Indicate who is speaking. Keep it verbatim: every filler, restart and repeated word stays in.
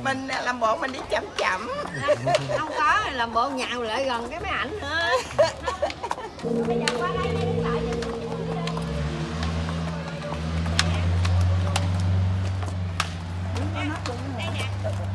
Speaker 1: mình làm bộ mình đi chậm chậm.
Speaker 2: Không có, làm bộ nhào lại gần cái máy ảnh nữa. Bây giờ qua đây đi đứng lại. Đây nè.